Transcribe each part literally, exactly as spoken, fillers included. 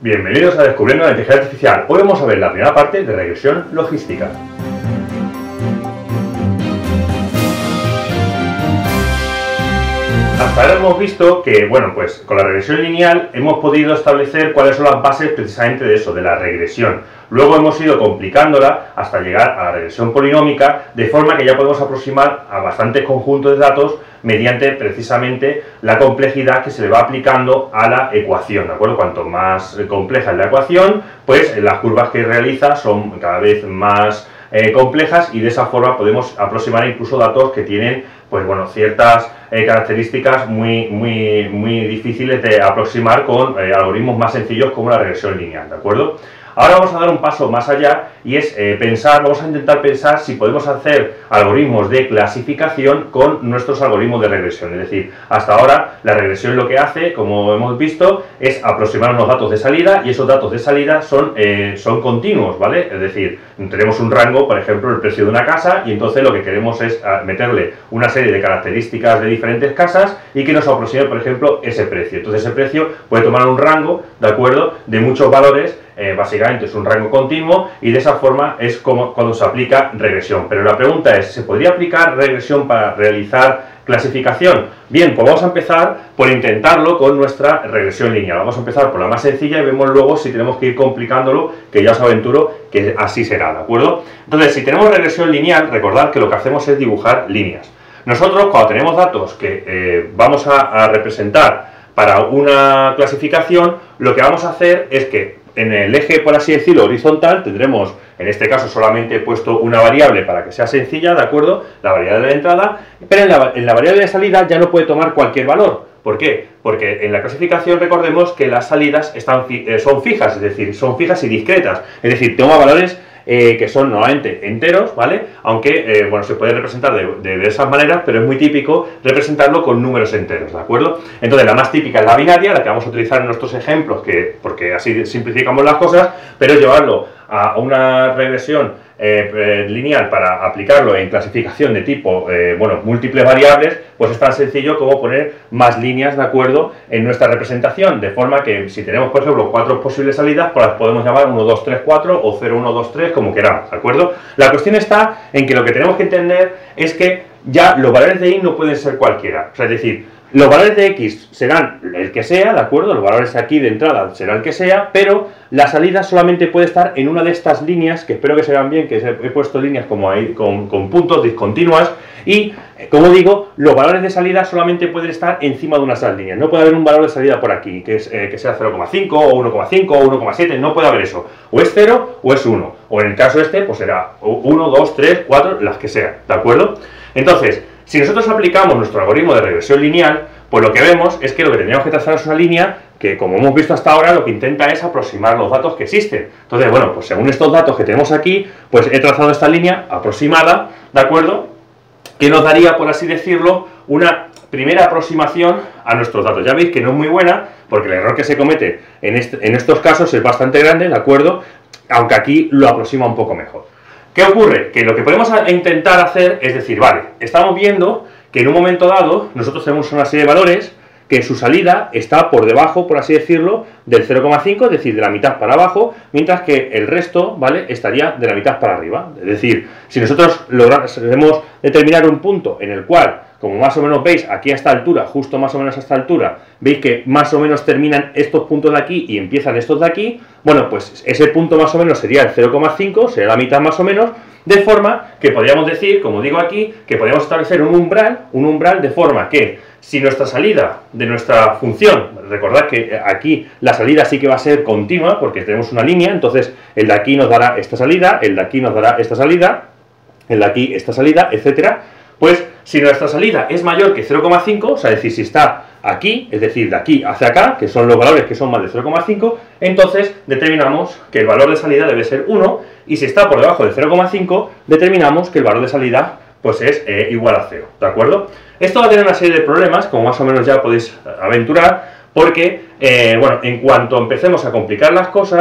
Bienvenidos a Descubriendo la Inteligencia Artificial. Hoy vamos a ver la primera parte de regresión logística. Hasta ahora hemos visto que, bueno, pues con la regresión lineal hemos podido establecer cuáles son las bases precisamente de eso, de la regresión. Luego hemos ido complicándola hasta llegar a la regresión polinómica, de forma que ya podemos aproximar a bastantes conjuntos de datos mediante precisamente la complejidad que se le va aplicando a la ecuación, ¿de acuerdo? Cuanto más compleja es la ecuación, pues las curvas que realiza son cada vez más eh, complejas y de esa forma podemos aproximar incluso datos que tienen, pues bueno, ciertas eh, características muy, muy, muy difíciles de aproximar con eh, algoritmos más sencillos como la regresión lineal, ¿de acuerdo? Ahora vamos a dar un paso más allá y es eh, pensar, vamos a intentar pensar si podemos hacer algoritmos de clasificación con nuestros algoritmos de regresión. Es decir, hasta ahora la regresión lo que hace, como hemos visto, es aproximar unos datos de salida y esos datos de salida son, eh, son continuos, ¿vale? Es decir, tenemos un rango, por ejemplo, el precio de una casa y entonces lo que queremos es meterle una serie de características de diferentes casas y que nos aproxime, por ejemplo, ese precio. Entonces ese precio puede tomar un rango, ¿de acuerdo?, de muchos valores. Eh, básicamente es un rango continuo y de esa forma es como cuando se aplica regresión. Pero la pregunta es, ¿se podría aplicar regresión para realizar clasificación? Bien, pues vamos a empezar por intentarlo con nuestra regresión lineal. Vamos a empezar por la más sencilla y vemos luego si tenemos que ir complicándolo, que ya os aventuro que así será, ¿de acuerdo? Entonces, si tenemos regresión lineal, recordad que lo que hacemos es dibujar líneas. Nosotros, cuando tenemos datos que eh, vamos a, a representar para una clasificación, lo que vamos a hacer es que en el eje, por así decirlo, horizontal, tendremos, en este caso solamente he puesto una variable para que sea sencilla, ¿de acuerdo?, la variable de entrada, pero en la, en la variable de salida ya no puede tomar cualquier valor. ¿Por qué? Porque en la clasificación recordemos que las salidas están, eh, son fijas, es decir, son fijas y discretas, es decir, toma valores Eh, que son normalmente enteros, ¿vale? Aunque, eh, bueno, se puede representar de, de, de esas maneras, pero es muy típico representarlo con números enteros, ¿de acuerdo? Entonces, la más típica es la binaria, la que vamos a utilizar en nuestros ejemplos, que, porque así simplificamos las cosas, pero llevarlo a una regresión eh, eh, lineal para aplicarlo en clasificación de tipo, eh, bueno, múltiples variables, pues es tan sencillo como poner más líneas, ¿de acuerdo?, en nuestra representación, de forma que si tenemos, por ejemplo, cuatro posibles salidas, pues las podemos llamar uno, dos, tres, cuatro o cero, uno, dos, tres, como queramos, ¿de acuerdo? La cuestión está en que lo que tenemos que entender es que ya los valores de y no pueden ser cualquiera, o sea, es decir, los valores de x serán el que sea, ¿de acuerdo? Los valores aquí de entrada serán el que sea, pero la salida solamente puede estar en una de estas líneas, que espero que se vean bien, que he puesto líneas como ahí, con, con puntos discontinuas, y, como digo, los valores de salida solamente pueden estar encima de una de esas líneas. No puede haber un valor de salida por aquí, que, es, eh, que sea cero coma cinco, o uno coma cinco, o uno coma siete, no puede haber eso. O es cero, o es uno. O en el caso este, pues será uno, dos, tres, cuatro, las que sean, ¿de acuerdo? Entonces, si nosotros aplicamos nuestro algoritmo de regresión lineal, pues lo que vemos es que lo que tendríamos que trazar es una línea que, como hemos visto hasta ahora, lo que intenta es aproximar los datos que existen. Entonces, bueno, pues según estos datos que tenemos aquí, pues he trazado esta línea aproximada, ¿de acuerdo?, que nos daría, por así decirlo, una primera aproximación a nuestros datos. Ya veis que no es muy buena, porque el error que se comete en, este, en estos casos es bastante grande, ¿de acuerdo?, aunque aquí lo aproxima un poco mejor. ¿Qué ocurre? Que lo que podemos intentar hacer es decir, vale, estamos viendo que en un momento dado nosotros tenemos una serie de valores que su salida está por debajo, por así decirlo, del cero coma cinco, es decir, de la mitad para abajo, mientras que el resto, ¿vale?, estaría de la mitad para arriba. Es decir, si nosotros logramos determinar un punto en el cual, como más o menos veis, aquí a esta altura, justo más o menos a esta altura, veis que más o menos terminan estos puntos de aquí y empiezan estos de aquí, bueno, pues ese punto más o menos sería el cero coma cinco, sería la mitad más o menos, de forma que podríamos decir, como digo aquí, que podríamos establecer un umbral, un umbral de forma que si nuestra salida de nuestra función, recordad que aquí la salida sí que va a ser continua porque tenemos una línea, entonces el de aquí nos dará esta salida, el de aquí nos dará esta salida, el de aquí esta salida, etcétera. Pues si nuestra salida es mayor que cero coma cinco, o sea, es decir, si está aquí, es decir, de aquí hacia acá, que son los valores que son más de cero coma cinco, entonces determinamos que el valor de salida debe ser uno, y si está por debajo de cero coma cinco, determinamos que el valor de salida pues es eh, igual a cero, ¿de acuerdo? Esto va a tener una serie de problemas, como más o menos ya podéis aventurar, porque, eh, bueno, en cuanto empecemos a complicar las cosas,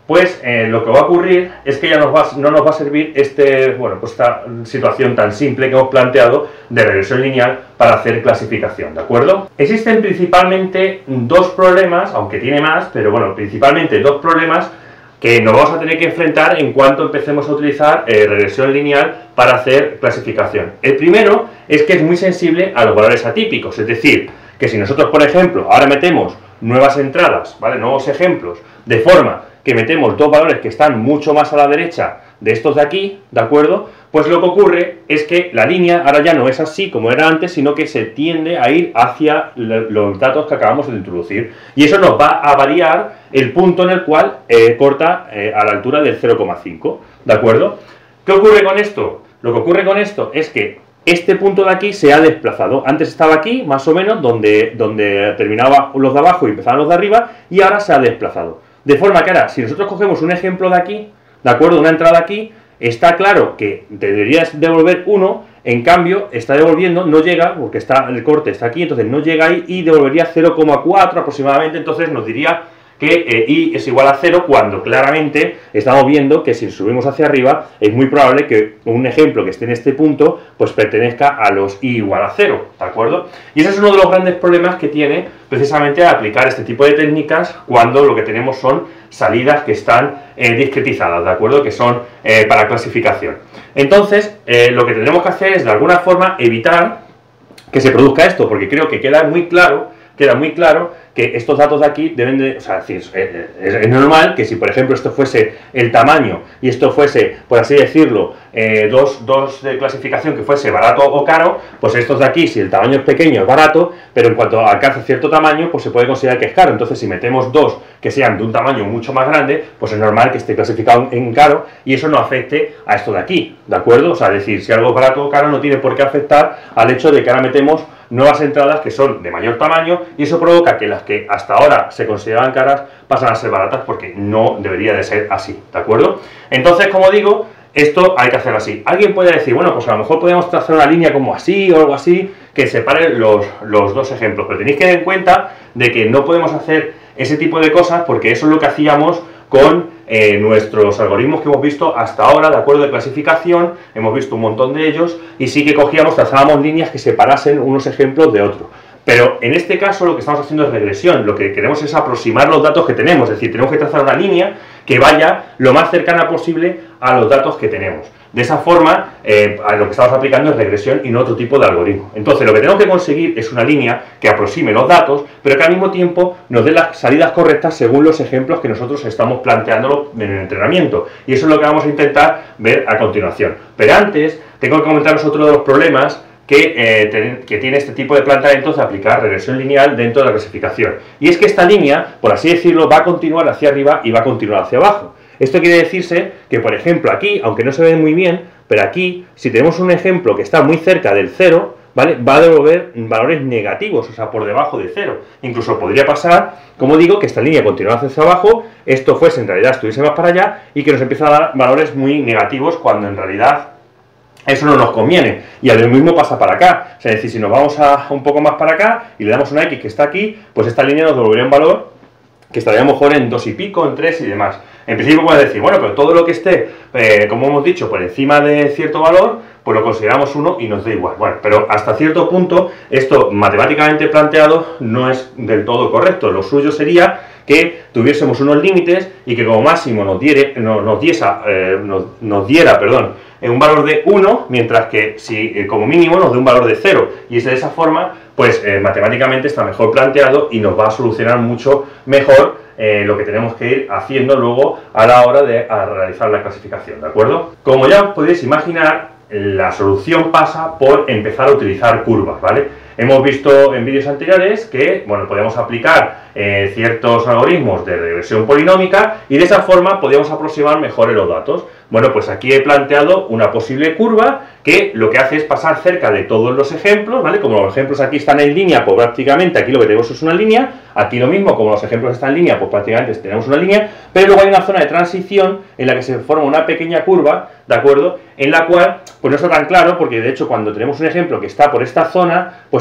pues eh, lo que va a ocurrir es que ya nos va, no nos va a servir este, bueno, pues esta situación tan simple que hemos planteado de regresión lineal para hacer clasificación, ¿de acuerdo? Existen principalmente dos problemas, aunque tiene más, pero bueno, principalmente dos problemas que nos vamos a tener que enfrentar en cuanto empecemos a utilizar eh, regresión lineal para hacer clasificación. El primero es que es muy sensible a los valores atípicos, es decir, que si nosotros, por ejemplo, ahora metemos nuevas entradas, ¿vale?, nuevos ejemplos, de forma que metemos dos valores que están mucho más a la derecha de estos de aquí, ¿de acuerdo? Pues lo que ocurre es que la línea ahora ya no es así como era antes, sino que se tiende a ir hacia los datos que acabamos de introducir. Y eso nos va a variar el punto en el cual eh, corta eh, a la altura del cero coma cinco, ¿de acuerdo? ¿Qué ocurre con esto? Lo que ocurre con esto es que este punto de aquí se ha desplazado. Antes estaba aquí, más o menos, donde, donde terminaban los de abajo y empezaban los de arriba, y ahora se ha desplazado. De forma que ahora, si nosotros cogemos un ejemplo de aquí, ¿de acuerdo?, una entrada aquí, está claro que deberías devolver uno, en cambio, está devolviendo, no llega, porque está el corte está aquí, entonces no llega ahí, y devolvería cero coma cuatro aproximadamente, entonces nos diría que eh, i es igual a cero, cuando claramente estamos viendo que si subimos hacia arriba es muy probable que un ejemplo que esté en este punto pues pertenezca a los i igual a cero, ¿de acuerdo? Y ese es uno de los grandes problemas que tiene precisamente aplicar este tipo de técnicas cuando lo que tenemos son salidas que están eh, discretizadas, ¿de acuerdo?, que son eh, para clasificación. Entonces, eh, lo que tendremos que hacer es de alguna forma evitar que se produzca esto, porque creo que queda muy claro, queda muy claro que estos datos de aquí deben de, o sea, es, es, es normal que si por ejemplo esto fuese el tamaño y esto fuese, por así decirlo, eh, dos, dos de clasificación que fuese barato o caro, pues estos de aquí, si el tamaño es pequeño es barato, pero en cuanto alcanza cierto tamaño, pues se puede considerar que es caro. Entonces si metemos dos que sean de un tamaño mucho más grande, pues es normal que esté clasificado en caro y eso no afecte a esto de aquí, ¿de acuerdo? O sea, es decir, si algo es barato o caro no tiene por qué afectar al hecho de que ahora metemos nuevas entradas que son de mayor tamaño, y eso provoca que las que hasta ahora se consideraban caras pasan a ser baratas, porque no debería de ser así, ¿de acuerdo? Entonces, como digo, esto hay que hacerlo así. Alguien puede decir, bueno, pues a lo mejor podemos trazar una línea como así o algo así, que separe los, los dos ejemplos, pero tenéis que tener en cuenta de que no podemos hacer ese tipo de cosas, porque eso es lo que hacíamos con eh, nuestros algoritmos que hemos visto hasta ahora, de acuerdo, de clasificación. Hemos visto un montón de ellos y sí que cogíamos, trazábamos líneas que separasen unos ejemplos de otros. Pero en este caso lo que estamos haciendo es regresión, lo que queremos es aproximar los datos que tenemos, es decir, tenemos que trazar una línea que vaya lo más cercana posible a los datos que tenemos. De esa forma, eh, lo que estamos aplicando es regresión y no otro tipo de algoritmo. Entonces, lo que tenemos que conseguir es una línea que aproxime los datos, pero que al mismo tiempo nos dé las salidas correctas según los ejemplos que nosotros estamos planteando en el entrenamiento. Y eso es lo que vamos a intentar ver a continuación. Pero antes, tengo que comentaros otro de los problemas que, eh, ten, que tiene este tipo de planteamientos de aplicar regresión lineal dentro de la clasificación. Y es que esta línea, por así decirlo, va a continuar hacia arriba y va a continuar hacia abajo. Esto quiere decirse que, por ejemplo, aquí, aunque no se ve muy bien, pero aquí, si tenemos un ejemplo que está muy cerca del cero, ¿vale?, va a devolver valores negativos, o sea, por debajo de cero. Incluso podría pasar, como digo, que esta línea continuara hacia abajo, esto fuese en realidad, estuviese más para allá, y que nos empieza a dar valores muy negativos, cuando en realidad eso no nos conviene. Y lo mismo pasa para acá. O sea, es decir, si nos vamos a un poco más para acá y le damos una X que está aquí, pues esta línea nos devolvería un valor que estaría a lo mejor en dos y pico, en tres y demás. En principio puedes decir, bueno, pero todo lo que esté, eh, como hemos dicho, por encima de cierto valor, pues lo consideramos uno y nos da igual. Bueno, pero hasta cierto punto, esto matemáticamente planteado no es del todo correcto. Lo suyo sería que tuviésemos unos límites y que como máximo nos, diere, no, nos, diesa, eh, nos, nos diera perdón, un valor de uno, mientras que si eh, como mínimo nos dé un valor de cero. Y es de esa forma, pues eh, matemáticamente está mejor planteado y nos va a solucionar mucho mejor eh, lo que tenemos que ir haciendo luego a la hora de a realizar la clasificación, ¿de acuerdo? Como ya podéis imaginar, la solución pasa por empezar a utilizar curvas, ¿vale? Hemos visto en vídeos anteriores que, bueno, podemos aplicar eh, ciertos algoritmos de regresión polinómica y de esa forma podemos aproximar mejor los datos. Bueno, pues aquí he planteado una posible curva que lo que hace es pasar cerca de todos los ejemplos, ¿vale? Como los ejemplos aquí están en línea, pues prácticamente aquí lo que tenemos es una línea. Aquí lo mismo, como los ejemplos están en línea, pues prácticamente tenemos una línea, pero luego hay una zona de transición en la que se forma una pequeña curva, ¿de acuerdo?, en la cual, pues no está tan claro, porque de hecho cuando tenemos un ejemplo que está por esta zona, pues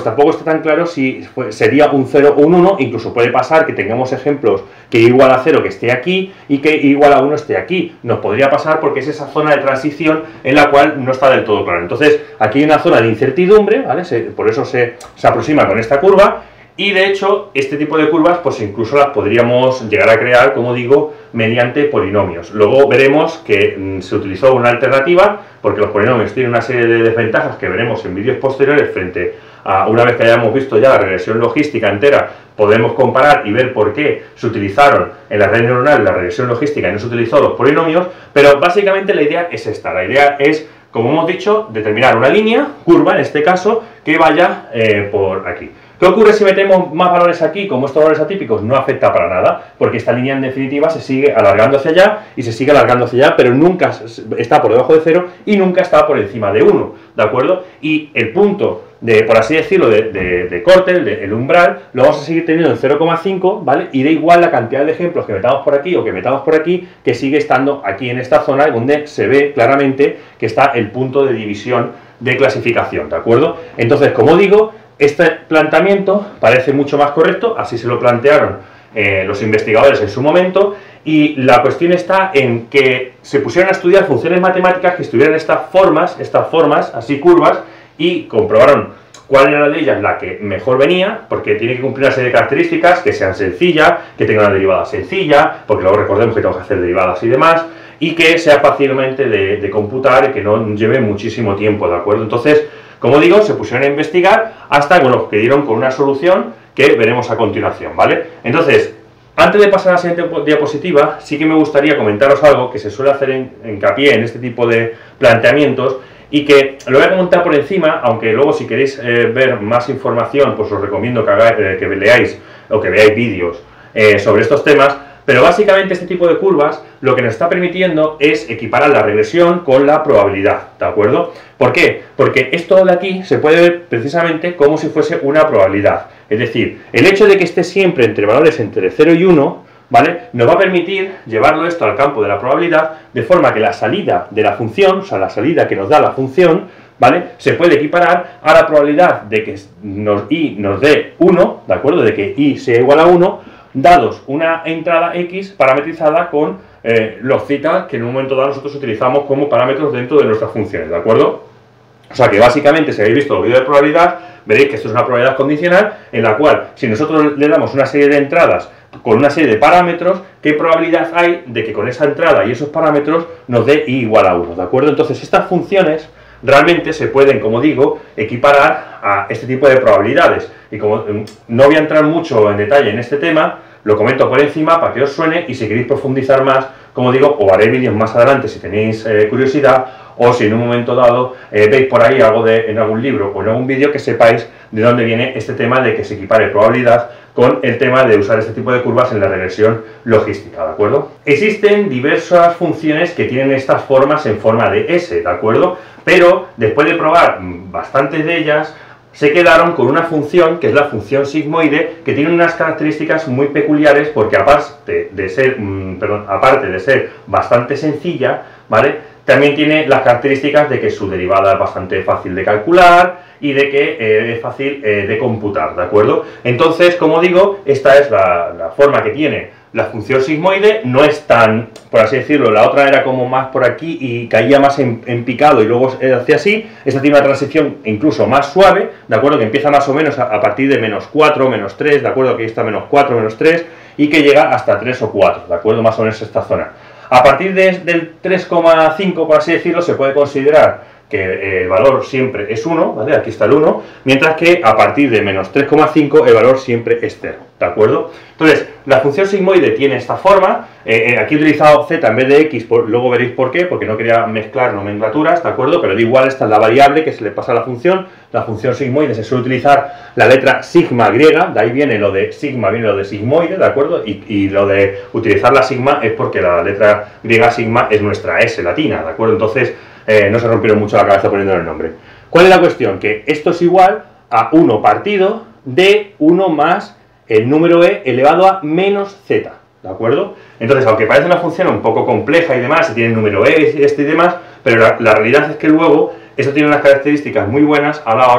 pues tampoco está tan claro si sería un cero o un uno, incluso puede pasar que tengamos ejemplos que igual a cero que esté aquí y que igual a uno esté aquí. Nos podría pasar porque es esa zona de transición en la cual no está del todo claro. Entonces, aquí hay una zona de incertidumbre, ¿vale? Se, por eso se, se aproxima con esta curva. Y de hecho, este tipo de curvas, pues incluso las podríamos llegar a crear, como digo, mediante polinomios. Luego veremos que mmm, se utilizó una alternativa, porque los polinomios tienen una serie de desventajas que veremos en vídeos posteriores frente a, una vez que hayamos visto ya la regresión logística entera, podemos comparar y ver por qué se utilizaron en la red neuronal la regresión logística y no se utilizó los polinomios, pero básicamente la idea es esta. La idea es, como hemos dicho, determinar una línea, curva en este caso, que vaya eh, por aquí. ¿Qué ocurre si metemos más valores aquí? Como estos valores atípicos no afecta para nada, porque esta línea en definitiva se sigue alargando hacia allá y se sigue alargando hacia allá, pero nunca está por debajo de cero y nunca está por encima de uno, ¿de acuerdo? Y el punto de, por así decirlo, de, de, de corte, el, de, el umbral, lo vamos a seguir teniendo en cero coma cinco, ¿vale? Y da igual la cantidad de ejemplos que metamos por aquí o que metamos por aquí, que sigue estando aquí en esta zona donde se ve claramente que está el punto de división de clasificación, ¿de acuerdo? Entonces, como digo, este planteamiento parece mucho más correcto, así se lo plantearon eh, los investigadores en su momento, y la cuestión está en que se pusieron a estudiar funciones matemáticas que estuvieran estas formas, estas formas, así curvas, y comprobaron cuál era de ellas la que mejor venía, porque tiene que cumplir una serie de características, que sean sencillas, que tengan una derivada sencilla, porque luego recordemos que tenemos que hacer derivadas y demás, y que sea fácilmente de, de computar y que no lleve muchísimo tiempo, ¿de acuerdo? Entonces, como digo, se pusieron a investigar hasta, bueno, que dieron con una solución que veremos a continuación, ¿vale? Entonces, antes de pasar a la siguiente diapositiva, sí que me gustaría comentaros algo que se suele hacer en, hincapié en este tipo de planteamientos y que lo voy a comentar por encima, aunque luego si queréis eh, ver más información, pues os recomiendo que, hagáis, eh, que leáis o que veáis vídeos eh, sobre estos temas. Pero básicamente este tipo de curvas lo que nos está permitiendo es equiparar la regresión con la probabilidad, ¿de acuerdo? ¿Por qué? Porque esto de aquí se puede ver precisamente como si fuese una probabilidad. Es decir, el hecho de que esté siempre entre valores entre cero y uno, ¿vale? Nos va a permitir llevarlo esto al campo de la probabilidad, de forma que la salida de la función, o sea, la salida que nos da la función, ¿vale? Se puede equiparar a la probabilidad de que nos, i nos dé uno, ¿de acuerdo? De que i sea igual a uno, dados una entrada x parametrizada con eh, los θ que en un momento dado nosotros utilizamos como parámetros dentro de nuestras funciones, ¿de acuerdo? O sea que básicamente, si habéis visto el vídeo de probabilidad, veréis que esto es una probabilidad condicional en la cual, si nosotros le damos una serie de entradas con una serie de parámetros, ¿qué probabilidad hay de que con esa entrada y esos parámetros nos dé i igual a uno, ¿de acuerdo? Entonces estas funciones realmente se pueden, como digo, equiparar a este tipo de probabilidades. Y como no voy a entrar mucho en detalle en este tema, lo comento por encima para que os suene, y si queréis profundizar más, como digo, o haré vídeos más adelante si tenéis eh, curiosidad, o si en un momento dado eh, veis por ahí algo de, en algún libro o en algún vídeo, que sepáis de dónde viene este tema de que se equipare probabilidad con el tema de usar este tipo de curvas en la regresión logística, ¿de acuerdo? Existen diversas funciones que tienen estas formas en forma de S, ¿de acuerdo? Pero después de probar bastantes de ellas, se quedaron con una función que es la función sigmoide, que tiene unas características muy peculiares porque aparte de ser, mmm, perdón, aparte de ser bastante sencilla, ¿vale? También tiene las características de que su derivada es bastante fácil de calcular y de que eh, es fácil eh, de computar, ¿de acuerdo? Entonces, como digo, esta es la, la forma que tiene la función sigmoide. No es tan, por así decirlo, la otra era como más por aquí y caía más en, en picado y luego hacía así. Esta tiene una transición incluso más suave, ¿de acuerdo? Que empieza más o menos a, a partir de menos cuatro, menos tres, ¿de acuerdo? Que ahí está menos cuatro, menos tres y que llega hasta tres o cuatro, ¿de acuerdo? Más o menos esta zona. A partir de, del tres coma cinco, por así decirlo, se puede considerar que el valor siempre es uno, ¿vale? Aquí está el uno, mientras que a partir de menos tres coma cinco el valor siempre es cero, ¿de acuerdo? Entonces, la función sigmoide tiene esta forma, eh, aquí he utilizado z en vez de x, por, luego veréis por qué, porque no quería mezclar nomenclaturas, ¿de acuerdo? Pero da igual, esta es la variable que se le pasa a la función. La función sigmoide se suele utilizar la letra sigma griega, de ahí viene lo de sigma, viene lo de sigmoide, ¿de acuerdo? Y, y lo de utilizar la sigma es porque la letra griega sigma es nuestra S latina, ¿de acuerdo? Entonces, Eh, no se rompieron mucho la cabeza poniéndole el nombre. ¿Cuál es la cuestión? Que esto es igual a uno partido de uno más el número e elevado a menos z, ¿de acuerdo? Entonces, aunque parece una función un poco compleja y demás, se tiene el número e, este y demás, pero la, la realidad es que luego esto tiene unas características muy buenas a la hora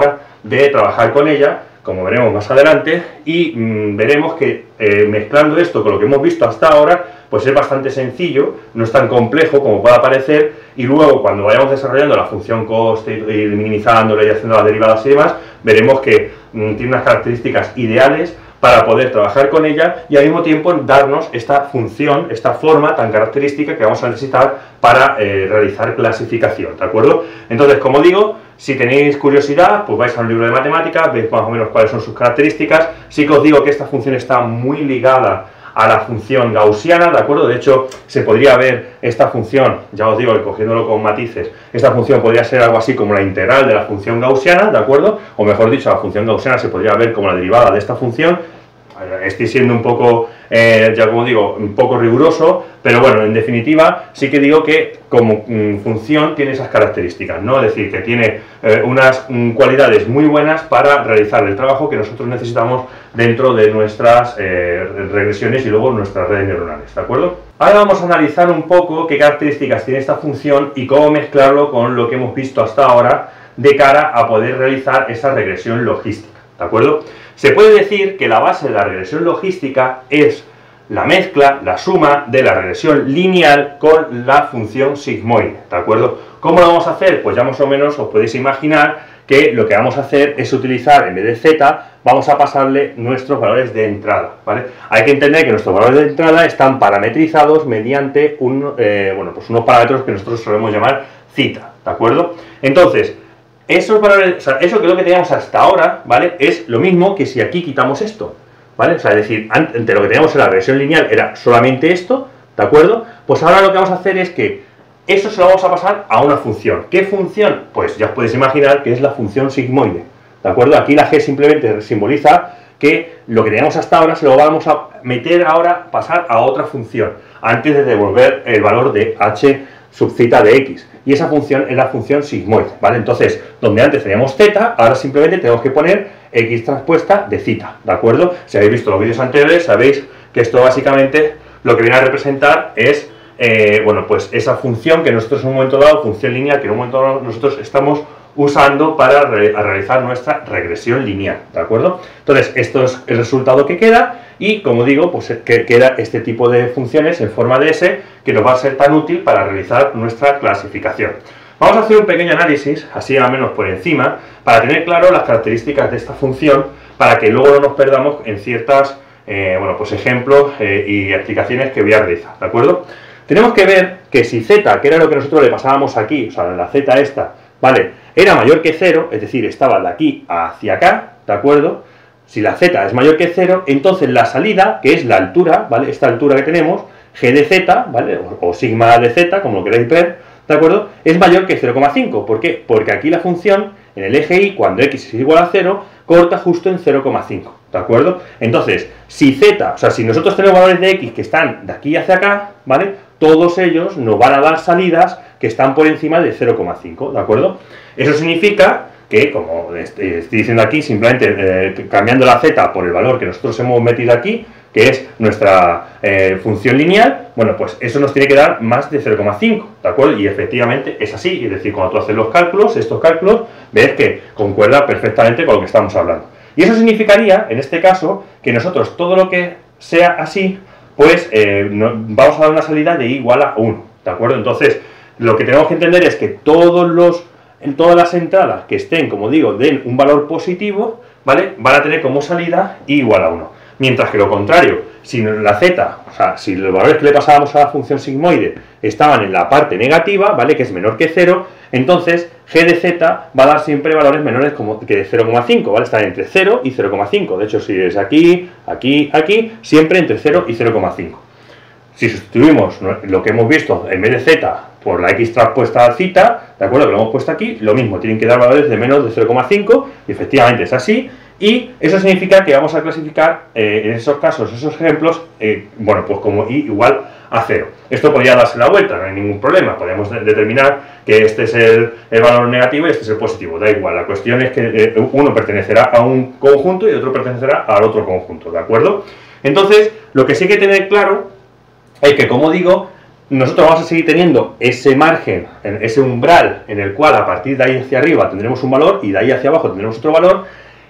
de trabajar con ella, como veremos más adelante, y mmm, veremos que eh, mezclando esto con lo que hemos visto hasta ahora, pues es bastante sencillo, no es tan complejo como pueda parecer, y luego cuando vayamos desarrollando la función coste y minimizándola y haciendo las derivadas y demás, veremos que mmm, tiene unas características ideales para poder trabajar con ella y al mismo tiempo darnos esta función, esta forma tan característica que vamos a necesitar para eh, realizar clasificación, ¿de acuerdo? Entonces, como digo, si tenéis curiosidad, pues vais a un libro de matemáticas, veis más o menos cuáles son sus características. Sí que os digo que esta función está muy ligada a la función gaussiana, ¿de acuerdo? De hecho, se podría ver esta función, ya os digo que cogiéndolo con matices, esta función podría ser algo así como la integral de la función gaussiana, ¿de acuerdo? O mejor dicho, la función gaussiana se podría ver como la derivada de esta función. Estoy siendo un poco, eh, ya como digo, un poco riguroso, pero bueno, en definitiva, sí que digo que como mm, función tiene esas características, ¿no? Es decir, que tiene eh, unas mm, cualidades muy buenas para realizar el trabajo que nosotros necesitamos dentro de nuestras eh, regresiones y luego nuestras redes neuronales, ¿de acuerdo? Ahora vamos a analizar un poco qué características tiene esta función y cómo mezclarlo con lo que hemos visto hasta ahora de cara a poder realizar esa regresión logística, ¿de acuerdo? Se puede decir que la base de la regresión logística es la mezcla, la suma de la regresión lineal con la función sigmoide, ¿de acuerdo? ¿Cómo lo vamos a hacer? Pues ya más o menos os podéis imaginar que lo que vamos a hacer es utilizar, en vez de z, vamos a pasarle nuestros valores de entrada, ¿vale? Hay que entender que nuestros valores de entrada están parametrizados mediante un, eh, bueno, pues unos parámetros que nosotros solemos llamar zeta, ¿de acuerdo? Entonces, esos valores, o sea, eso que es lo que teníamos hasta ahora, ¿vale? Es lo mismo que si aquí quitamos esto, ¿vale? O sea, es decir, antes lo que teníamos en la regresión lineal era solamente esto, ¿de acuerdo? Pues ahora lo que vamos a hacer es que eso se lo vamos a pasar a una función. ¿Qué función? Pues ya os podéis imaginar que es la función sigmoide, ¿de acuerdo? Aquí la G simplemente simboliza que lo que teníamos hasta ahora se lo vamos a meter ahora, pasar a otra función, antes de devolver el valor de h sub zeta de x. Y esa función es la función sigmoide, ¿vale? Entonces, donde antes teníamos z, ahora simplemente tenemos que poner x transpuesta de zeta, ¿de acuerdo? Si habéis visto los vídeos anteriores, sabéis que esto básicamente lo que viene a representar es, eh, bueno, pues esa función que nosotros en un momento dado, función lineal, que en un momento dado nosotros estamos usando para re realizar nuestra regresión lineal, ¿de acuerdo? Entonces, esto es el resultado que queda y, como digo, pues que queda este tipo de funciones en forma de S que nos va a ser tan útil para realizar nuestra clasificación. Vamos a hacer un pequeño análisis, así al menos por encima, para tener claro las características de esta función, para que luego no nos perdamos en ciertas, eh, bueno, pues ejemplos eh, y explicaciones que voy a realizar, ¿de acuerdo? Tenemos que ver que si z, que era lo que nosotros le pasábamos aquí, o sea, la z esta, ¿vale?, era mayor que cero, es decir, estaba de aquí hacia acá, ¿de acuerdo? Si la z es mayor que cero, entonces la salida, que es la altura, ¿vale?, esta altura que tenemos, g de z, ¿vale?, o, o sigma de z, como lo queráis ver, ¿de acuerdo?, es mayor que cero coma cinco. ¿Por qué? Porque aquí la función, en el eje y, cuando x es igual a cero, corta justo en cero coma cinco, ¿de acuerdo? Entonces, si z, o sea, si nosotros tenemos valores de x que están de aquí hacia acá, ¿vale?, todos ellos nos van a dar salidas que están por encima de cero coma cinco, ¿de acuerdo? Eso significa que, como estoy diciendo aquí, simplemente eh, cambiando la z por el valor que nosotros hemos metido aquí, que es nuestra eh, función lineal, bueno, pues eso nos tiene que dar más de cero coma cinco, ¿de acuerdo? Y efectivamente es así, es decir, cuando tú haces los cálculos, estos cálculos, ves que concuerda perfectamente con lo que estamos hablando. Y eso significaría, en este caso, que nosotros todo lo que sea así, pues eh, no, vamos a dar una salida de igual a uno, ¿de acuerdo? Entonces, lo que tenemos que entender es que todos los, en todas las entradas que estén, como digo, den un valor positivo, ¿vale?, van a tener como salida igual a uno. Mientras que lo contrario, si la z, o sea, si los valores que le pasábamos a la función sigmoide estaban en la parte negativa, ¿vale?, que es menor que cero, entonces g de z va a dar siempre valores menores como que de cero coma cinco, ¿vale? Están entre cero y cero coma cinco. De hecho, si es aquí, aquí, aquí, siempre entre cero y cero coma cinco. Si sustituimos lo que hemos visto en vez de z por la x transpuesta a zeta, ¿de acuerdo?, que lo hemos puesto aquí, lo mismo, tienen que dar valores de menos de cero coma cinco, y efectivamente es así. Y eso significa que vamos a clasificar eh, en esos casos, esos ejemplos, eh, bueno, pues como i igual a cero. Esto podría darse la vuelta, no hay ningún problema. Podemos de determinar que este es el, el valor negativo y este es el positivo. Da igual, la cuestión es que eh, uno pertenecerá a un conjunto y otro pertenecerá al otro conjunto, ¿de acuerdo? Entonces, lo que sí hay que tener claro es que, como digo, nosotros vamos a seguir teniendo ese margen, ese umbral en el cual a partir de ahí hacia arriba tendremos un valor y de ahí hacia abajo tendremos otro valor,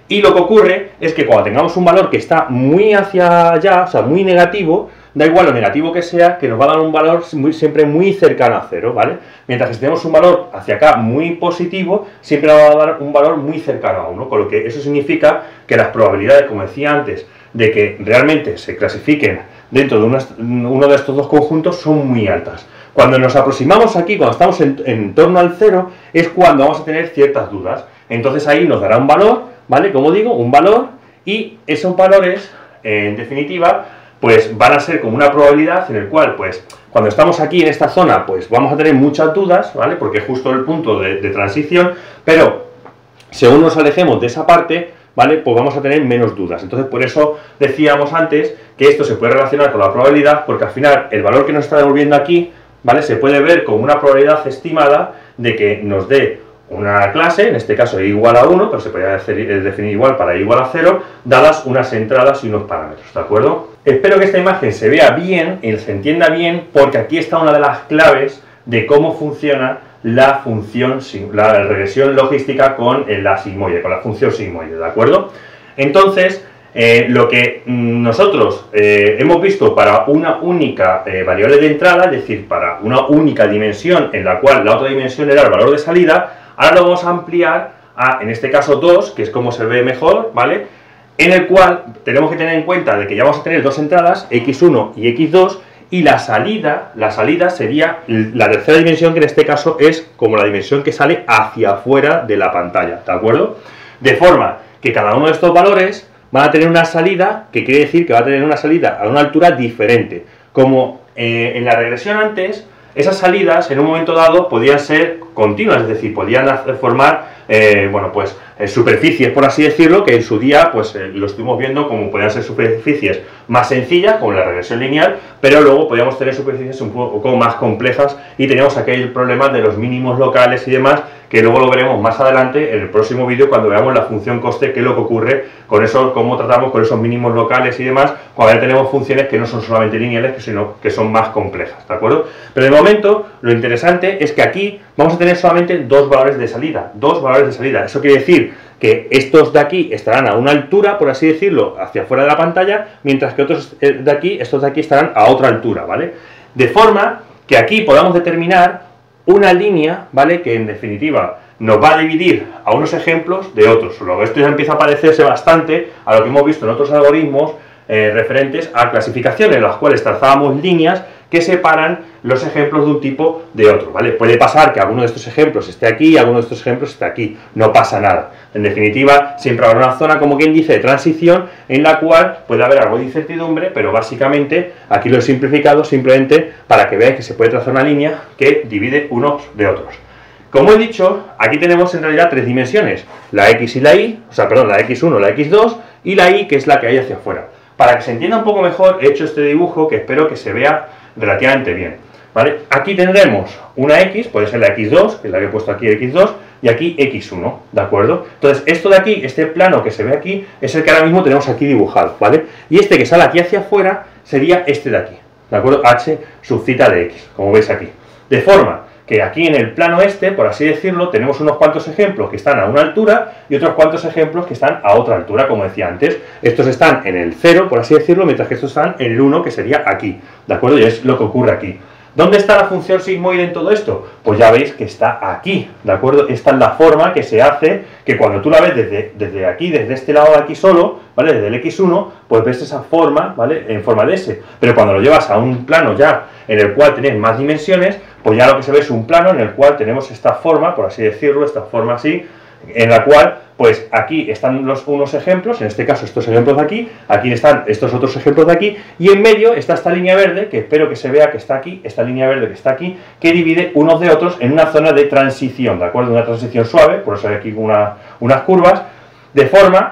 Y lo que ocurre es que cuando tengamos un valor que está muy hacia allá, o sea, muy negativo, da igual lo negativo que sea, que nos va a dar un valor muy, siempre muy cercano a cero, ¿vale? Mientras que si tenemos un valor hacia acá muy positivo, siempre nos va a dar un valor muy cercano a uno, con lo que eso significa que las probabilidades, como decía antes, de que realmente se clasifiquen dentro de unas, uno de estos dos conjuntos son muy altas. Cuando nos aproximamos aquí, cuando estamos en, en torno al cero, es cuando vamos a tener ciertas dudas. Entonces ahí nos dará un valor, ¿vale? Como digo, un valor, y esos valores, eh, en definitiva, pues van a ser como una probabilidad en el cual, pues, cuando estamos aquí en esta zona, pues vamos a tener muchas dudas, ¿vale? Porque es justo el punto de, de transición, pero según nos alejemos de esa parte, ¿vale? Pues vamos a tener menos dudas. Entonces, por eso decíamos antes que esto se puede relacionar con la probabilidad, porque al final el valor que nos está devolviendo aquí, ¿vale? Se puede ver como una probabilidad estimada de que nos dé una clase, en este caso y igual a uno, pero se podría definir igual para y igual a cero, dadas unas entradas y unos parámetros, ¿de acuerdo? Espero que esta imagen se vea bien y se entienda bien, porque aquí está una de las claves de cómo funciona la función, la regresión logística con la sigmoide, con la función sigmoide, ¿de acuerdo? Entonces, Eh, lo que nosotros eh, hemos visto para una única eh, variable de entrada, es decir, para una única dimensión en la cual la otra dimensión era el valor de salida, ahora lo vamos a ampliar a, en este caso, dos, que es como se ve mejor, ¿vale? En el cual tenemos que tener en cuenta de que ya vamos a tener dos entradas, equis uno y equis dos, y la salida, la salida sería la tercera dimensión, que en este caso es como la dimensión que sale hacia afuera de la pantalla, ¿de acuerdo? De forma que cada uno de estos valores van a tener una salida, que quiere decir que va a tener una salida a una altura diferente. Como eh, en la regresión antes, esas salidas en un momento dado podían ser continuas, es decir, podían hacer, formar, eh, bueno, pues eh, superficies, por así decirlo, que en su día, pues eh, lo estuvimos viendo como podían ser superficies más sencillas, como la regresión lineal, pero luego podíamos tener superficies un poco más complejas y teníamos aquel problema de los mínimos locales y demás, que luego lo veremos más adelante en el próximo vídeo cuando veamos la función coste, qué es lo que ocurre con eso, cómo tratamos con esos mínimos locales y demás, cuando ya tenemos funciones que no son solamente lineales, sino que son más complejas, ¿de acuerdo? Pero de momento, lo interesante es que aquí vamos a tener solamente dos valores de salida, dos valores de salida. Eso quiere decir que estos de aquí estarán a una altura, por así decirlo, hacia afuera de la pantalla, mientras que otros de aquí, estos de aquí estarán a otra altura, ¿vale? De forma que aquí podamos determinar una línea, ¿vale? Que en definitiva nos va a dividir a unos ejemplos de otros. Luego esto ya empieza a parecerse bastante a lo que hemos visto en otros algoritmos eh, referentes a clasificaciones, en las cuales trazábamos líneas que separan los ejemplos de un tipo de otro, ¿vale? Puede pasar que alguno de estos ejemplos esté aquí y alguno de estos ejemplos esté aquí, no pasa nada. En definitiva, siempre habrá una zona, como quien dice, de transición, en la cual puede haber algo de incertidumbre, pero básicamente aquí lo he simplificado simplemente para que veáis que se puede trazar una línea que divide unos de otros. Como he dicho, aquí tenemos en realidad tres dimensiones, la X y la Y, o sea, perdón, la equis uno, la equis dos y la Y, que es la que hay hacia afuera. Para que se entienda un poco mejor, he hecho este dibujo que espero que se vea relativamente bien, ¿vale? Aquí tendremos una X, puede ser la equis dos, que es la que he puesto aquí, equis dos, y aquí equis uno, ¿de acuerdo? Entonces, esto de aquí, este plano que se ve aquí, es el que ahora mismo tenemos aquí dibujado, ¿vale? Y este que sale aquí hacia afuera sería este de aquí, ¿de acuerdo? H subcita de X, como veis aquí. De forma que aquí en el plano este, por así decirlo, tenemos unos cuantos ejemplos que están a una altura y otros cuantos ejemplos que están a otra altura, como decía antes. Estos están en el cero, por así decirlo, mientras que estos están en el uno, que sería aquí, ¿de acuerdo? Y es lo que ocurre aquí. ¿Dónde está la función sigmoide en todo esto? Pues ya veis que está aquí, ¿de acuerdo? Esta es la forma que se hace, que cuando tú la ves desde, desde aquí, desde este lado de aquí solo, ¿vale? Desde el equis uno, pues ves esa forma, ¿vale? En forma de S. Pero cuando lo llevas a un plano ya en el cual tenés más dimensiones, pues ya lo que se ve es un plano en el cual tenemos esta forma, por así decirlo, esta forma así, en la cual, pues aquí están los, unos ejemplos, en este caso estos ejemplos de aquí, aquí están estos otros ejemplos de aquí, y en medio está esta línea verde, que espero que se vea que está aquí, esta línea verde que está aquí, que divide unos de otros en una zona de transición, ¿de acuerdo? Una transición suave, por eso hay aquí una, unas curvas, de forma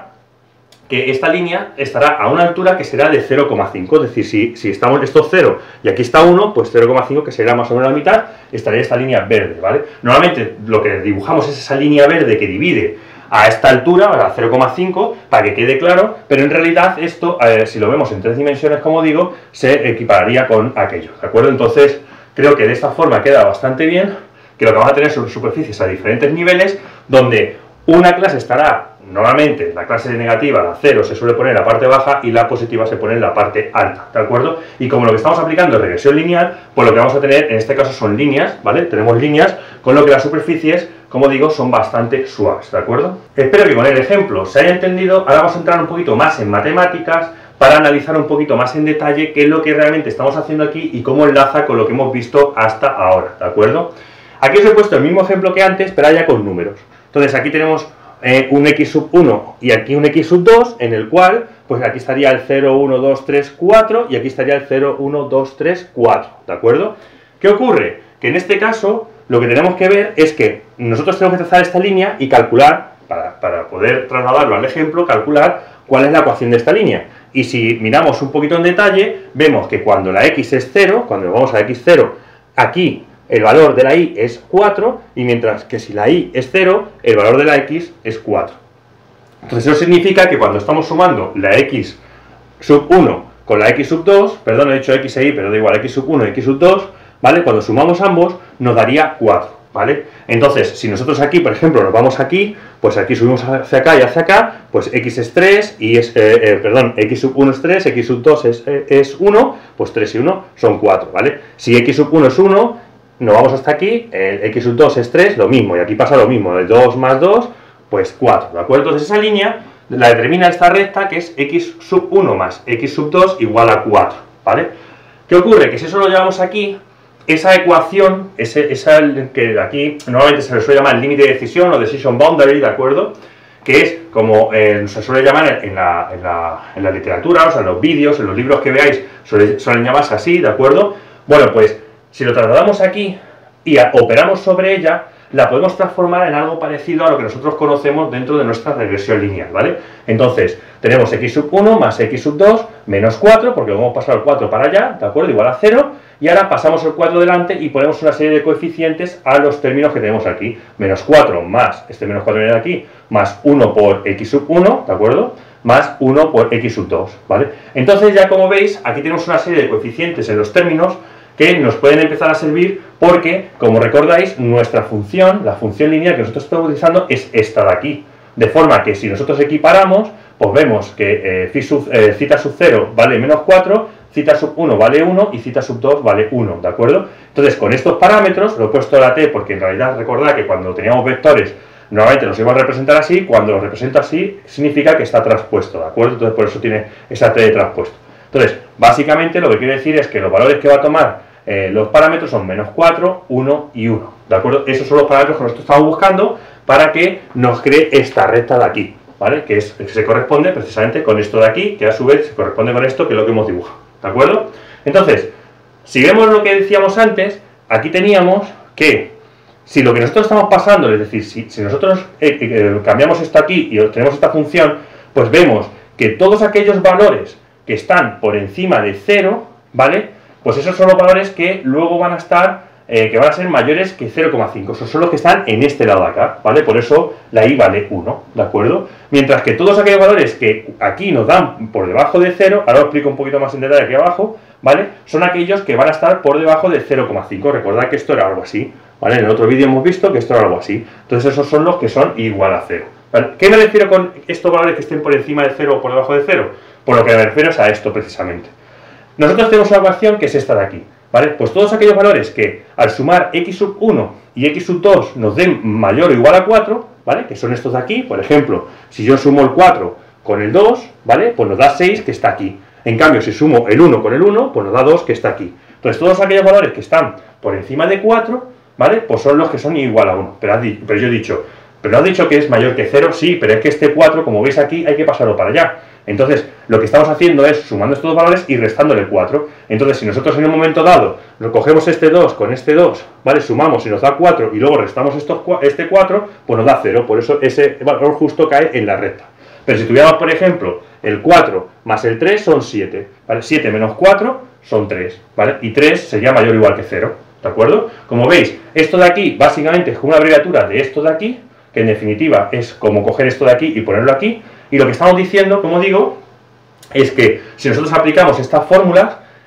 que esta línea estará a una altura que será de cero coma cinco, es decir, si, si estamos estos cero y aquí está uno, pues cero coma cinco, que será más o menos la mitad, estaría esta línea verde, ¿vale? Normalmente lo que dibujamos es esa línea verde que divide a esta altura, a cero coma cinco, para que quede claro, pero en realidad esto, eh, si lo vemos en tres dimensiones, como digo, se equipararía con aquello, ¿de acuerdo? Entonces, creo que de esta forma queda bastante bien, que lo que vamos a tener son superficies a diferentes niveles, donde una clase estará normalmente la clase negativa, la cero, se suele poner en la parte baja y la positiva se pone en la parte alta, ¿de acuerdo? Y como lo que estamos aplicando es regresión lineal, pues lo que vamos a tener en este caso son líneas, ¿vale? Tenemos líneas, con lo que las superficies, como digo, son bastante suaves, ¿de acuerdo? Espero que con el ejemplo se haya entendido. Ahora vamos a entrar un poquito más en matemáticas para analizar un poquito más en detalle qué es lo que realmente estamos haciendo aquí y cómo enlaza con lo que hemos visto hasta ahora, ¿de acuerdo? Aquí os he puesto el mismo ejemplo que antes, pero ya con números. Entonces aquí tenemos eh, un x sub uno y aquí un x sub dos, en el cual, pues aquí estaría el cero, uno, dos, tres, cuatro y aquí estaría el cero, uno, dos, tres, cuatro, ¿de acuerdo? ¿Qué ocurre? Que en este caso lo que tenemos que ver es que nosotros tenemos que trazar esta línea y calcular, para, para poder trasladarlo al ejemplo, calcular cuál es la ecuación de esta línea. Y si miramos un poquito en detalle, vemos que cuando la x es cero, cuando vamos a x cero, aquí el valor de la y es cuatro, y mientras que si la y es cero, el valor de la x es cuatro. Entonces eso significa que cuando estamos sumando la x sub uno con la x sub dos, perdón, he dicho x e y, pero da igual, x sub uno y x sub dos, ¿vale? Cuando sumamos ambos, nos daría cuatro, ¿vale? Entonces, si nosotros aquí, por ejemplo, nos vamos aquí, pues aquí subimos hacia acá y hacia acá, pues x es tres, y es, eh, eh, perdón, x sub uno es tres, x sub dos es, eh, es uno, pues tres y uno son cuatro, ¿vale? Si x sub uno es uno, nos vamos hasta aquí, el x sub dos es tres, lo mismo, y aquí pasa lo mismo, de dos más dos, pues cuatro, ¿de acuerdo? Entonces esa línea la determina esta recta, que es x sub uno más x sub dos igual a cuatro, ¿vale? ¿Qué ocurre? Que si eso lo llevamos aquí, esa ecuación, ese, esa que aquí normalmente se le suele llamar límite de decisión o decision boundary, ¿de acuerdo? Que es como eh, se suele llamar en la, en, la, en la literatura, o sea, en los vídeos, en los libros que veáis, suele, suelen llamarse así, ¿de acuerdo? Bueno, pues si lo trasladamos aquí y a, operamos sobre ella, la podemos transformar en algo parecido a lo que nosotros conocemos dentro de nuestra regresión lineal, ¿vale? Entonces, tenemos x sub uno más x sub dos menos cuatro, porque lo hemos pasado el cuatro para allá, ¿de acuerdo? Igual a cero, y ahora pasamos el cuatro delante y ponemos una serie de coeficientes a los términos que tenemos aquí. Menos cuatro más, este menos cuatro viene de aquí, más uno por x sub uno, ¿de acuerdo? Más uno por x sub dos, ¿vale? Entonces, ya como veis, aquí tenemos una serie de coeficientes en los términos que nos pueden empezar a servir porque, como recordáis, nuestra función, la función lineal que nosotros estamos utilizando es esta de aquí. De forma que si nosotros equiparamos, pues vemos que eh, phi sub, eh, zeta sub cero vale menos cuatro, zeta sub uno vale uno y zeta sub dos vale uno, ¿de acuerdo? Entonces, con estos parámetros, lo he puesto la t porque en realidad recordad que cuando teníamos vectores normalmente los iba a representar así, cuando los represento así significa que está transpuesto, ¿de acuerdo? Entonces por eso tiene esa t de transpuesto. Entonces, básicamente lo que quiere decir es que los valores que va a tomar eh, los parámetros son menos cuatro, uno y uno, ¿de acuerdo? Esos son los parámetros que nosotros estamos buscando para que nos cree esta recta de aquí, ¿vale? Que, es, que se corresponde precisamente con esto de aquí, que a su vez se corresponde con esto, que es lo que hemos dibujado, ¿de acuerdo? Entonces, si vemos lo que decíamos antes, aquí teníamos que si lo que nosotros estamos pasando, es decir, si, si nosotros eh, eh, cambiamos esto aquí y obtenemos esta función, pues vemos que todos aquellos valores que están por encima de cero, ¿vale? Pues esos son los valores que luego van a estar, eh, que van a ser mayores que cero coma cinco. Esos son los que están en este lado de acá, ¿vale? Por eso la y vale uno, ¿de acuerdo? Mientras que todos aquellos valores que aquí nos dan por debajo de cero, ahora os explico un poquito más en detalle aquí abajo, ¿vale? Son aquellos que van a estar por debajo de cero coma cinco. Recordad que esto era algo así, ¿vale? En el otro vídeo hemos visto que esto era algo así. Entonces esos son los que son igual a cero, ¿vale? ¿Qué me refiero con estos valores que estén por encima de cero o por debajo de cero? Por lo que me refiero es a esto precisamente. Nosotros tenemos una ecuación que es esta de aquí, ¿vale? Pues todos aquellos valores que al sumar x sub uno y x sub dos nos den mayor o igual a cuatro, ¿vale? Que son estos de aquí, por ejemplo, si yo sumo el cuatro con el dos, ¿vale? Pues nos da seis, que está aquí. En cambio, si sumo el uno con el uno, pues nos da dos, que está aquí. Entonces, todos aquellos valores que están por encima de cuatro, ¿vale? Pues son los que son igual a uno. Pero, pero yo he dicho, ¿pero has dicho que es mayor que cero? Sí, pero es que este cuatro, como veis aquí, hay que pasarlo para allá. Entonces, lo que estamos haciendo es sumando estos dos valores y restándole cuatro. Entonces, si nosotros en un momento dado nos cogemos este dos con este dos, ¿vale? Sumamos y nos da cuatro y luego restamos estos, este cuatro, pues nos da cero. Por eso ese valor justo cae en la recta. Pero si tuviéramos, por ejemplo, el cuatro más el tres son siete, ¿vale? siete menos cuatro son tres, ¿vale? Y tres sería mayor o igual que cero, ¿de acuerdo? Como veis, esto de aquí básicamente es una abreviatura de esto de aquí, que en definitiva es como coger esto de aquí y ponerlo aquí. Y lo que estamos diciendo, como digo, es que si nosotros aplicamos estas fórmulas,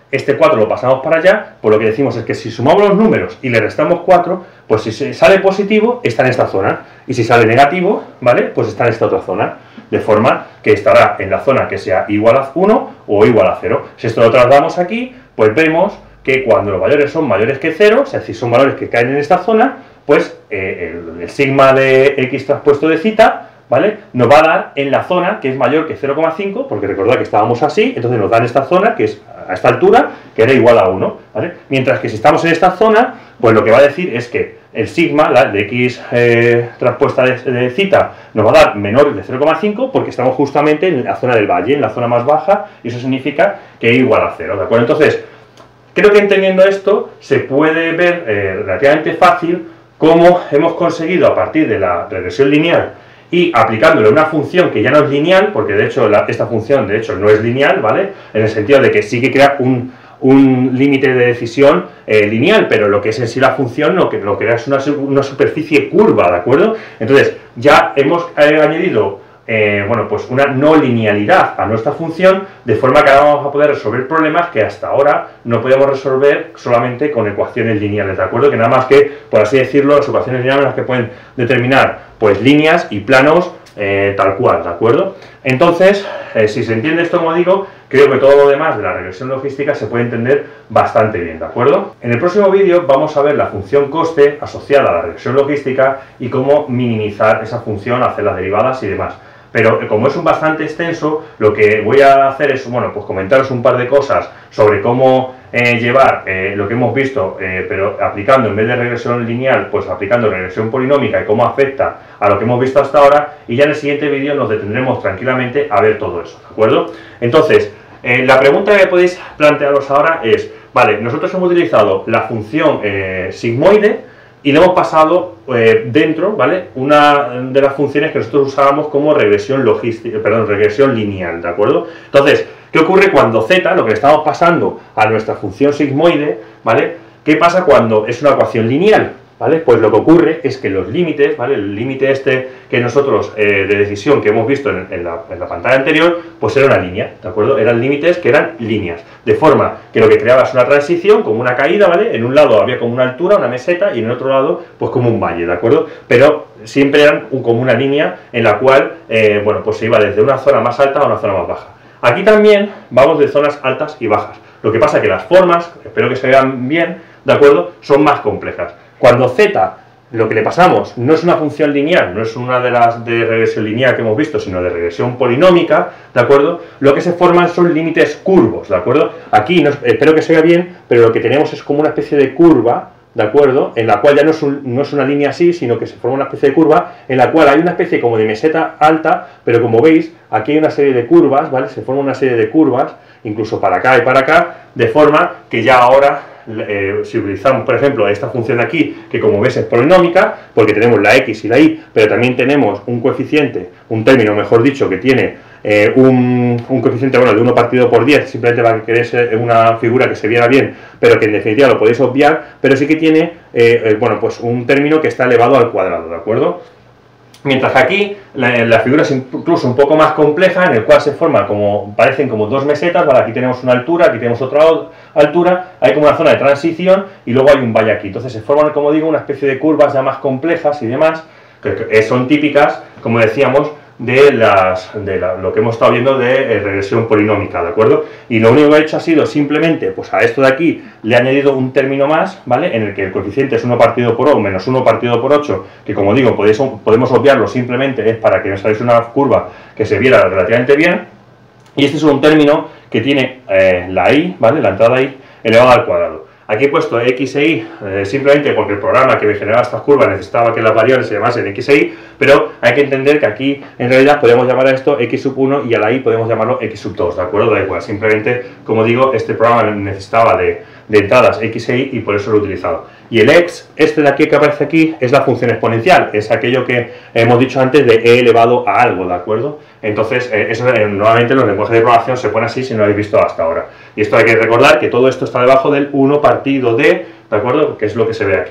este cuatro lo pasamos para allá, pues lo que decimos es que si sumamos los números y le restamos cuatro, pues si sale positivo está en esta zona, y si sale negativo, ¿vale? Pues está en esta otra zona, de forma que estará en la zona que sea igual a uno o igual a cero. Si esto lo trasladamos aquí, pues vemos que cuando los valores son mayores que cero, es decir, son valores que caen en esta zona, pues eh, el, el sigma de x traspuesto de zeta, ¿vale? Nos va a dar en la zona que es mayor que cero coma cinco, porque recordad que estábamos así, entonces nos da en esta zona, que es a esta altura, que era igual a uno, ¿vale? Mientras que si estamos en esta zona, pues lo que va a decir es que el sigma, la de x eh, traspuesta de, de zeta, nos va a dar menor de cero coma cinco, porque estamos justamente en la zona del valle, en la zona más baja, y eso significa que es igual a cero, ¿de acuerdo? Entonces, creo que entendiendo esto, se puede ver eh, relativamente fácil cómo hemos conseguido, a partir de la regresión lineal, y aplicándole una función que ya no es lineal, porque de hecho la, esta función de hecho no es lineal, ¿vale? En el sentido de que sí que crea un, un límite de decisión eh, lineal, pero lo que es en sí la función lo que lo que crea es una, una superficie curva, ¿de acuerdo? Entonces ya hemos eh, añadido eh, bueno, pues una no linealidad a nuestra función, de forma que ahora vamos a poder resolver problemas que hasta ahora no podíamos resolver solamente con ecuaciones lineales, ¿de acuerdo? Que nada más que, por así decirlo, las ecuaciones lineales las que pueden determinar pues líneas y planos eh, tal cual, ¿de acuerdo? Entonces, eh, si se entiende esto, como digo, creo que todo lo demás de la regresión logística se puede entender bastante bien, ¿de acuerdo? En el próximo vídeo vamos a ver la función coste asociada a la regresión logística y cómo minimizar esa función, hacer las derivadas y demás. Pero como es un bastante extenso, lo que voy a hacer es, bueno, pues comentaros un par de cosas sobre cómo eh, llevar eh, lo que hemos visto, eh, pero aplicando, en vez de regresión lineal, pues aplicando regresión polinómica y cómo afecta a lo que hemos visto hasta ahora, y ya en el siguiente vídeo nos detendremos tranquilamente a ver todo eso, ¿de acuerdo? Entonces, eh, la pregunta que podéis plantearos ahora es, vale, nosotros hemos utilizado la función eh, sigmoide, y le hemos pasado eh, dentro, ¿vale?, una de las funciones que nosotros usábamos como regresión logística, perdón, regresión lineal, ¿de acuerdo? Entonces, ¿qué ocurre cuando z, lo que le estamos pasando a nuestra función sigmoide, ¿vale? ¿Qué pasa cuando es una ecuación lineal? ¿Vale? Pues lo que ocurre es que los límites, ¿vale? El límite este que nosotros, eh, de decisión que hemos visto en, en, la, en la pantalla anterior, pues era una línea, ¿de acuerdo? Eran límites que eran líneas, de forma que lo que creaba es una transición, como una caída, ¿vale? En un lado había como una altura, una meseta, y en el otro lado, pues como un valle, ¿de acuerdo? Pero siempre eran un, como una línea en la cual, eh, bueno, pues se iba desde una zona más alta a una zona más baja. Aquí también vamos de zonas altas y bajas. Lo que pasa es que las formas, espero que se vean bien, ¿de acuerdo?, son más complejas. Cuando z, lo que le pasamos, no es una función lineal, no es una de las de regresión lineal que hemos visto, sino de regresión polinómica, ¿de acuerdo? Lo que se forman son límites curvos, ¿de acuerdo? Aquí, no, espero que se vea bien, pero lo que tenemos es como una especie de curva, ¿de acuerdo?, en la cual ya no es, un, no es una línea así, sino que se forma una especie de curva, en la cual hay una especie como de meseta alta, pero como veis, aquí hay una serie de curvas, ¿vale? Se forma una serie de curvas, incluso para acá y para acá, de forma que ya ahora, Eh, si utilizamos, por ejemplo, esta función aquí, que como ves es polinómica, porque tenemos la x y la y, pero también tenemos un coeficiente, un término, mejor dicho, que tiene eh, un, un coeficiente, bueno, de uno partido por diez, simplemente para que queréis una figura que se viera bien, pero que en definitiva lo podéis obviar, pero sí que tiene, eh, eh, bueno, pues un término que está elevado al cuadrado, ¿de acuerdo? Mientras que aquí la, la figura es incluso un poco más compleja, en el cual se forma como, parecen como dos mesetas, ¿vale? Aquí tenemos una altura, aquí tenemos otra altura, hay como una zona de transición y luego hay un valle aquí. Entonces se forman, como digo, una especie de curvas ya más complejas y demás, que, que son típicas, como decíamos, de, las, de la, lo que hemos estado viendo de eh, regresión polinómica, ¿de acuerdo? Y lo único que he hecho ha sido simplemente, pues a esto de aquí le he añadido un término más, ¿vale?, en el que el coeficiente es uno partido por o menos uno partido por ocho, que como digo, podéis, podemos obviarlo simplemente, es para que os hagáis una curva que se viera relativamente bien, y este es un término que tiene eh, la y, ¿vale?, la entrada y elevada al cuadrado. Aquí he puesto x e y eh, simplemente porque el programa que me generaba estas curvas necesitaba que las variables se llamasen x e y, pero hay que entender que aquí en realidad podemos llamar a esto x sub uno y a la y podemos llamarlo x sub dos, ¿de acuerdo? Da igual, simplemente, como digo, este programa necesitaba de, de entradas x e y y por eso lo he utilizado. Y el x, este de aquí que aparece aquí, es la función exponencial, es aquello que hemos dicho antes de e elevado a algo, ¿de acuerdo? Entonces, eh, eso eh, nuevamente en los lenguajes de programación se pone así si no lo habéis visto hasta ahora. Y esto hay que recordar que todo esto está debajo del uno partido de, ¿de acuerdo?, que es lo que se ve aquí.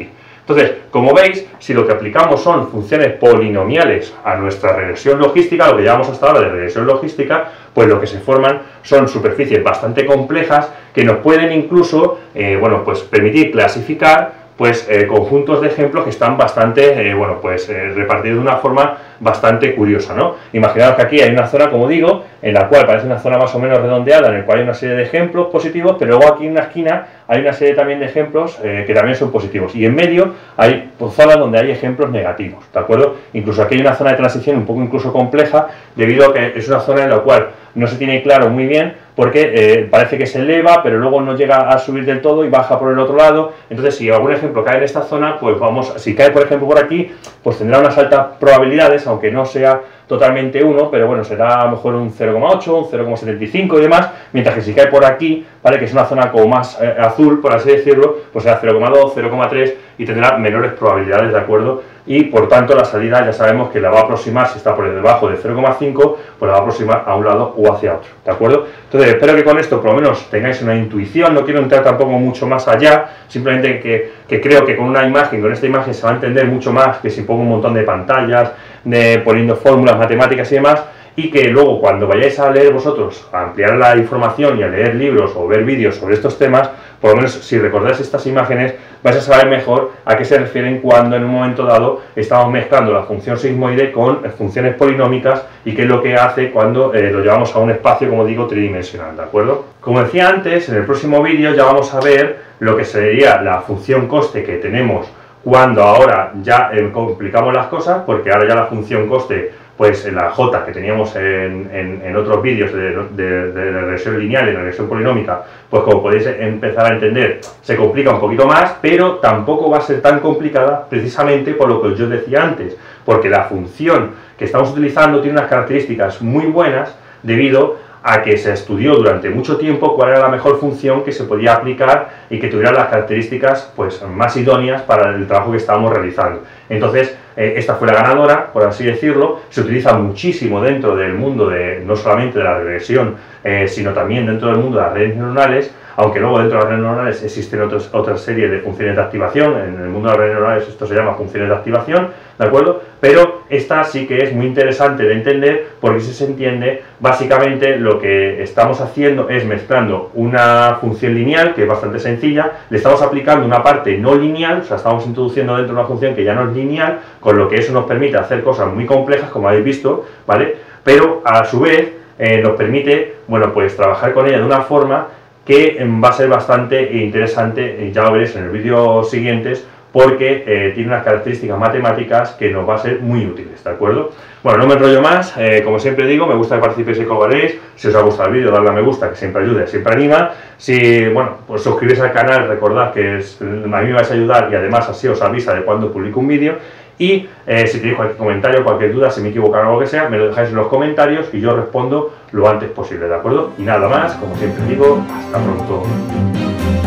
Entonces, como veis, si lo que aplicamos son funciones polinomiales a nuestra regresión logística, lo que llamamos hasta ahora de regresión logística, pues lo que se forman son superficies bastante complejas que nos pueden incluso, eh, bueno, pues permitir clasificar pues eh, conjuntos de ejemplos que están bastante, eh, bueno, pues eh, repartidos de una forma bastante curiosa, ¿no? Imaginaos que aquí hay una zona, como digo, en la cual parece una zona más o menos redondeada, en la cual hay una serie de ejemplos positivos, pero luego aquí en una esquina hay una serie también de ejemplos eh, que también son positivos, y en medio hay pues, zonas donde hay ejemplos negativos, ¿de acuerdo? Incluso aquí hay una zona de transición un poco incluso compleja, debido a que es una zona en la cual no se tiene claro muy bien, porque eh, parece que se eleva, pero luego no llega a subir del todo y baja por el otro lado. Entonces, si algún ejemplo cae en esta zona, pues vamos, si cae por ejemplo por aquí, pues tendrá unas altas probabilidades, aunque no sea totalmente uno, pero bueno, será a lo mejor un cero coma ocho, un cero coma setenta y cinco y demás, mientras que si cae por aquí, vale, que es una zona como más eh, azul, por así decirlo, pues será cero coma dos, cero coma tres y tendrá menores probabilidades, ¿de acuerdo? Y por tanto la salida ya sabemos que la va a aproximar, si está por debajo de cero coma cinco, pues la va a aproximar a un lado o hacia otro, ¿de acuerdo? Entonces espero que con esto por lo menos tengáis una intuición, no quiero entrar tampoco mucho más allá, simplemente que, que creo que con una imagen, con esta imagen se va a entender mucho más que si pongo un montón de pantallas, de poniendo fórmulas matemáticas y demás, y que luego cuando vayáis a leer vosotros, a ampliar la información y a leer libros o ver vídeos sobre estos temas, por lo menos si recordáis estas imágenes, vais a saber mejor a qué se refieren cuando en un momento dado estamos mezclando la función sigmoide con funciones polinómicas y qué es lo que hace cuando eh, lo llevamos a un espacio, como digo, tridimensional, ¿de acuerdo? Como decía antes, en el próximo vídeo ya vamos a ver lo que sería la función coste que tenemos cuando ahora ya eh, complicamos las cosas, porque ahora ya la función coste, pues en la J que teníamos en, en, en otros vídeos de, de, de la regresión lineal y la regresión polinómica, pues como podéis empezar a entender, se complica un poquito más, pero tampoco va a ser tan complicada precisamente por lo que yo decía antes, porque la función que estamos utilizando tiene unas características muy buenas debido a que se estudió durante mucho tiempo cuál era la mejor función que se podía aplicar y que tuviera las características pues, más idóneas para el trabajo que estábamos realizando. Entonces, eh, esta fue la ganadora, por así decirlo, se utiliza muchísimo dentro del mundo de, no solamente de la regresión, eh, sino también dentro del mundo de las redes neuronales, aunque luego dentro de las redes neuronales existen otros, otra serie de funciones de activación, en el mundo de las redes neuronales esto se llama funciones de activación, ¿de acuerdo? Pero esta sí que es muy interesante de entender, porque si se entiende, básicamente lo que estamos haciendo es mezclando una función lineal, que es bastante sencilla, le estamos aplicando una parte no lineal, o sea, estamos introduciendo dentro de una función que ya no es lineal, con lo que eso nos permite hacer cosas muy complejas, como habéis visto, ¿vale? Pero a su vez eh, nos permite, bueno, pues trabajar con ella de una forma que va a ser bastante interesante, ya lo veréis en los vídeos siguientes, porque eh, tiene unas características matemáticas que nos va a ser muy útiles, ¿de acuerdo? Bueno, no me enrollo más, eh, como siempre digo, me gusta que participéis y colaboréis, si os ha gustado el vídeo, dadle a me gusta, que siempre ayuda, siempre anima, si, bueno, pues suscribís al canal, recordad que es, a mí me vais a ayudar y además así os avisa de cuando publico un vídeo, y eh, si tenéis cualquier comentario, cualquier duda, si me he equivocado o lo que sea, me lo dejáis en los comentarios y yo respondo lo antes posible, ¿de acuerdo? Y nada más, como siempre digo, hasta pronto.